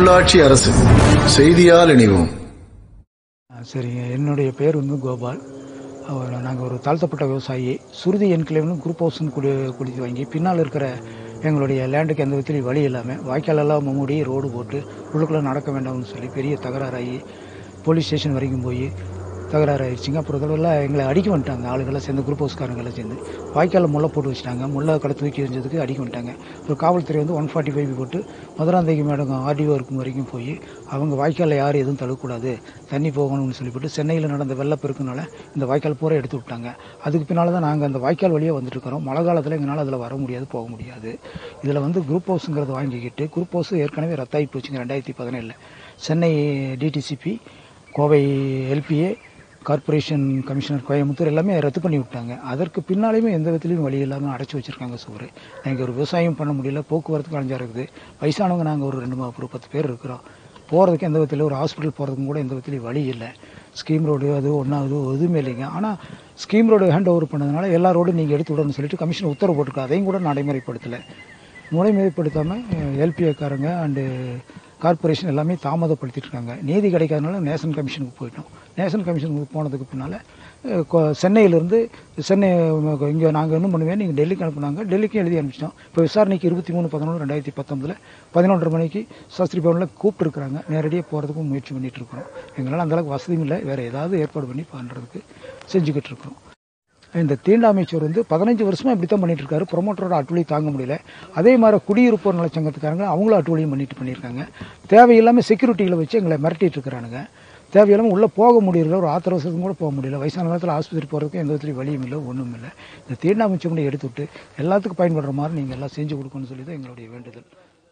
உள்ளாட்சி அரசு செய்தியால் இணைவோம். சரிங்க, என்னுடைய பேர் கோபால். நாங்கள் ஒரு தாழ்த்தப்பட்ட விவசாயி. சுருதி என்கிளேவ்னு குரூப் ஹவுஸ்ன்னு குடித்து வாங்கி பின்னால் இருக்கிற எங்களுடைய லேண்டுக்கு எந்த விதத்துலையும் வழி இல்லாமல் வாய்க்காலெல்லாம் மூடி ரோடு போட்டு உள்ளுக்குள்ளே நடக்க வேண்டாம்னு சொல்லி பெரிய தகராறாகி போலீஸ் ஸ்டேஷன் வரைக்கும் போய் தகராறாயிருச்சுங்க. அப்புறம் இதெல்லாம் எங்களை அடிக்க வந்துட்டாங்க. ஆளுங்கள்லாம் சேர்ந்து குரூப் ஹவுஸ்காரங்களாம் சேர்ந்து வாய்க்காலில் முல்லை போட்டு வச்சுட்டாங்க. முல்லை கடை தூக்கி எறிஞ்சதுக்கு அடிக்க வந்துட்டாங்க. ஒரு காவல்துறை 145 போட்டு மதுராந்தகி மேடம் ஆர்டிஓ இருக்கும் வரைக்கும் போய் அவங்க வாய்க்காலில் யாரும் எதுவும் தள்ளக்கூடாது, தண்ணி போகணும்னு சொல்லிவிட்டு சென்னையில் நடந்த வெள்ளப்பெருக்குனால இந்த வாய்க்கால் பூரா எடுத்து விட்டாங்க. அதுக்கு பின்னால் தான் நாங்கள் அந்த வாய்க்கால் வழியாக வந்துட்டு இருக்கிறோம். மழை காலத்தில் எங்களால் அதில் வர முடியாது, போக முடியாது. இதில் குரூப் ஹவுஸுங்கிறத வாங்கிக்கிட்டு குரூப் ஹவுஸ் ஏற்கனவே ரத்தாகி போச்சுங்க 2017. Chennai DTCP, Kovai LPA, corporation commissioner Coimbatore எல்லாமே ரத்து பண்ணி விட்டாங்க. அதற்கு பின்னாலேயுமே எந்த விதத்துலையும் வழி இல்லாமல் அடைச்சி வச்சுருக்காங்க சுவர். நாங்கள் ஒரு விவசாயம் பண்ண முடியல, போக்குவரத்துக்கு அலைஞ்சா இருக்குது. வயசானவங்க நாங்கள் ஒரு 10 பேர் இருக்கிறோம். போகிறதுக்கு எந்த விதத்தில் ஒரு ஹாஸ்பிட்டல் போகிறதுக்கும் கூட எந்த விதத்துலையும் வழி இல்லை. ஸ்கீம் ரோடு அது ஒன்றாவது எதுவுமே இல்லைங்க. ஆனால் ஸ்கீம் ரோடு ஹேண்ட் ஓவர் பண்ணதுனால எல்லா ரோடும் நீங்கள் எடுத்து விடணும்னு சொல்லிட்டு கமிஷன் உத்தரவு போட்டிருக்கோம். அதையும் கூட நடைமுறைப்படுத்தாமல் எல்பிஏக்காரங்க அண்டு கார்பரேஷன் எல்லாமே தாமதப்படுத்திட்டு இருக்காங்க. நீதி கிடைக்காதனால நேஷனல் கமிஷனுக்கு போயிட்டோம். நேஷனல் கமிஷனுக்கு போனதுக்கு பின்னால் சென்னையிலேருந்து இங்கே நாங்கள் என்ன பண்ணுவேன், நீங்கள் டெல்லிக்கு அனுப்புனாங்க. டெல்லிக்கும் எழுதி அனுப்பிச்சிட்டோம். இப்போ விசாரணைக்கு 23/11/2019 11:30 மணிக்கு சாஸ்திரி பவனில் கூப்பிட்டுருக்குறாங்க. நேரடியாக போகிறதுக்கும் முயற்சி பண்ணிகிட்டு இருக்கிறோம். எங்களால் அந்தளவுக்கு வசதியும் இல்லை, வேறு ஏதாவது ஏற்பாடு பண்ணி பண்ணுறதுக்கு செஞ்சுக்கிட்டு இருக்கிறோம். இந்த தீண்டாமைச்சர் 15 வருஷமாக இப்படி தான் பண்ணிட்டு இருக்காரு. ப்ரொமோட்டரோட அட்டுவலி தாங்க முடியல. அதே மாதிரி குடியிருப்போர் நலச்சங்கத்துக்காரங்க அவங்களும் அட்டுவலியும் பண்ணியிருக்காங்க. தேவையில்லாமல் செக்யூரிட்டிகளை வச்சு எங்களை மிரட்டிட்டு இருக்கிறானுங்க. தேவையில்லாமல் உள்ளே போக முடியல, ஒரு ஆத்திரவசத்துக்கும் கூட போக முடியல. வயசான காலத்தில் ஆஸ்பத்திரி போகிறதுக்கு எந்த விதத்துலையும் வழியும் இல்லை, ஒன்றும் இல்லை. இந்த தீண்டாமைச்சர் கூட எடுத்துவிட்டு எல்லாத்துக்கும் பயன்படுற மாதிரி நீங்கள் எல்லாம் செஞ்சு கொடுக்கணும்னு சொல்லி தான் எங்களுடைய வேண்டுதல்.